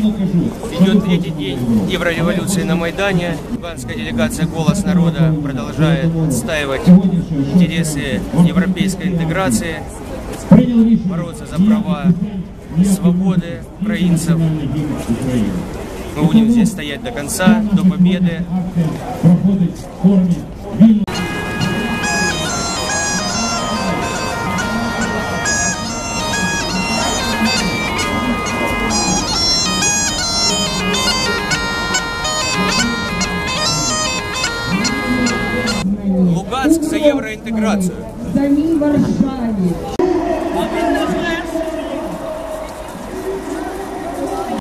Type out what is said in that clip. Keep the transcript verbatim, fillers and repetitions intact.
Идет третий день еврореволюции на Майдане. Луганская делегация «Голос народа» продолжает отстаивать интересы европейской интеграции, бороться за права и свободы украинцев. Мы будем здесь стоять до конца, до победы. Луганск за евроинтеграцию. Самій Варшаві.